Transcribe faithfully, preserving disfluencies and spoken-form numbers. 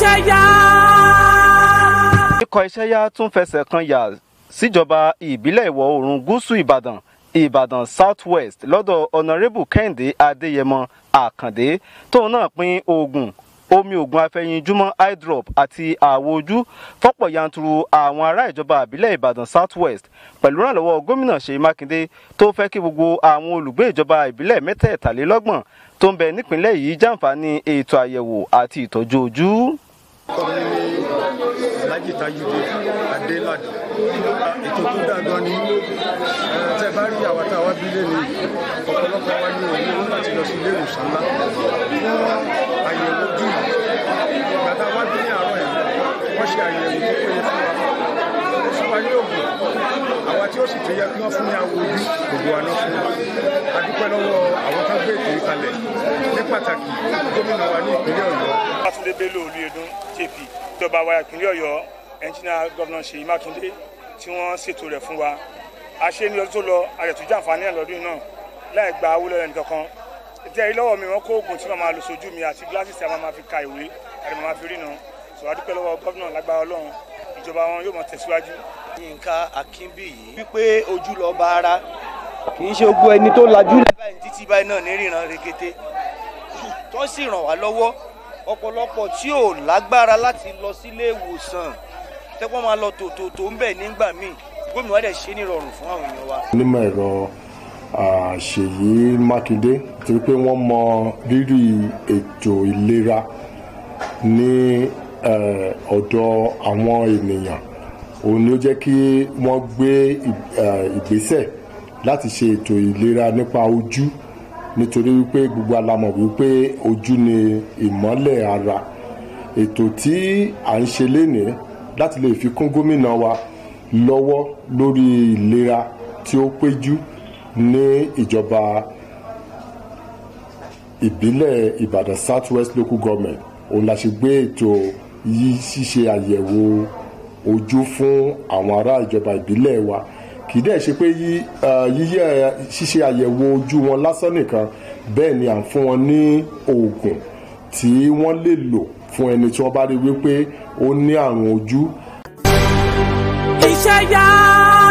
iṣẹ́ yá. Ikọ̀ iṣẹ́ yá tún fẹsẹ̀ kan yà síjọba ìbílẹ̀ ìwọ̀ oòrùn gúúsù Ìbàdàn Ìbàdàn South West lọ́dọ̀ Honourable Kẹ́hìndé Adéyẹmọ Àkàndé tóun náà pín oògùn omi oògùn afẹyinjúmọ́ eye drop àti àwọ̀ ojú fọ́pọ̀ yanturu àwọn ará ìjọba ìbílẹ̀ Ìbàdàn South West pẹ̀lú ìrànlọ́wọ́ gómìnà Ṣèyí Mákindé tó fẹ́ kí gbogbo àwọn olùgbé ìjọba ìbílẹ̀ mẹ́tẹ̀ẹ̀tàlélọ́gbọ̀n tó ń bẹ nípìnlẹ̀ yìí jàǹfààní ètò àyẹ̀wò àti ìtọ́jú ojú. Alhaji Tajudé Adéládé ètò tó dáa gan ni tẹ bá rí àwọn táwa bílé ni ọ̀pọ̀lọpọ̀ wa ní òun wọn láti lọ sí ilé ìwòsàn ńlá fún àyẹ̀wò ojú gbàtà wá bí ní àárọ̀ yìí wọ́n ṣe àyẹ̀wò tó péye fún wa ó fún wa ní oògùn àwa tí ó sì tó yẹ kí wọ́n fún ní àwọ̀ ojú gbogbo wa náà fún wa a dúpẹ́ lọ́wọ́ àwọn tó gbé ètò ìkalẹ̀ ní pàtàkì gómìnà wa ní ìpínlẹ̀ Ọ̀yọ́. Fásúndé Bello Olúyẹdùn J P ìjọba wa ìpínlẹ̀ Ọ̀yọ́ ẹnjìnà gọ́vnà Ṣèyí Mákindé tí wọ́n ṣètò rẹ̀ fún wa a ṣe ní ọdún tó lọ àrẹ̀tú jàǹfààní ẹ̀ lọ́dún náà láì gba owó lọ́wọ́ ẹnìkankan jẹ́ ìlọ́wọ́ mi wọ́n kó oògùn tí wọ́n máa lò sójú mi àti gíláàsì tí a máa fi ka ìwé àti máa fi ríran sọ adúpẹ́ lọ́wọ́ gọ́vnà lágbára Ọlọ́run ìjọba wọn yóò máa tẹ̀síwájú. Yínká Akínbíyì wípé ojú lọ bá ara kì í ṣe gbogbo ẹni tó lajú lẹ́bàá títí báyìí náà ní ríran rekete tó sì ràn wá lọ́wọ́ ọ̀pọ̀lọpọ̀ tí ò lágbára láti lọ sílé ìwòsàn tẹ́pọ́n máa lọ tòótòó ń bẹ̀ nígbà míì gómìnà wa dẹ̀ ṣe ní ìrọ̀rùn fún àwọn èèyàn wa. onímọ̀ ẹ̀rọ Ṣèyí Mákindé torí pé wọ́n mọ rírì ètò ìlera ní ọ̀dọ̀ àwọn ènìyàn òun ni ó jẹ́ kí wọ́n gbé ìgbésẹ̀ láti ṣe ètò ìlera nípa ojú nítorí wípé gbogbo alamọ̀ wípé ojú ni ìmọ́lẹ̀ ara ètò tí à ń ṣe lénìí láti lè fi kún gómìnà wa lọ́wọ́ lórí ìlera tí ó péjú ní ìjọba ìbílẹ̀ Ìbàdàn South West Local Government òun la ṣe gbé ètò yìí ṣíṣe àyẹ̀wò ojú fún àwọn ará ìjọba ìbílẹ̀ wa kì í dẹ̀ ṣe pé yíyẹ ṣíṣe àyẹ̀wò ojú wọn lásán nìkan bẹ́ẹ̀ ni à ń fún wọn ní oògùn tí wọ́n lè lò fún ẹni tí wọ́n bá rí wípé ó ní àrùn ojú. iṣẹ́ yá.